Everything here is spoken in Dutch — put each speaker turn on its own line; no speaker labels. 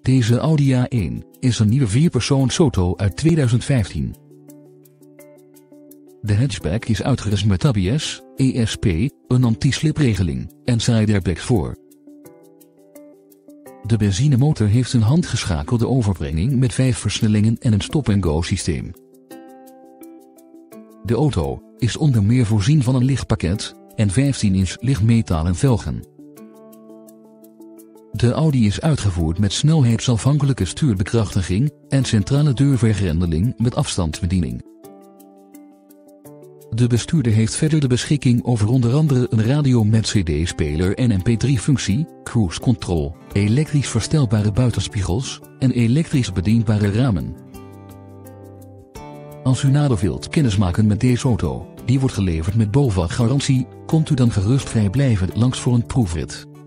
Deze Audi A1 is een nieuwe vierpersoonsauto uit 2015. De hatchback is uitgerust met ABS, ESP, een anti-slipregeling en side airbags voor. De benzinemotor heeft een handgeschakelde overbrenging met 5 versnellingen en een stop-and-go systeem. De auto is onder meer voorzien van een lichtpakket en 15-inch lichtmetalen velgen. De Audi is uitgevoerd met snelheidsafhankelijke stuurbekrachtiging en centrale deurvergrendeling met afstandsbediening. De bestuurder heeft verder de beschikking over onder andere een radio met CD-speler en MP3-functie, cruise control, elektrisch verstelbare buitenspiegels en elektrisch bedienbare ramen. Als u nader wilt kennismaken met deze auto, die wordt geleverd met BOVAG-garantie, komt u dan gerust vrijblijvend langs voor een proefrit.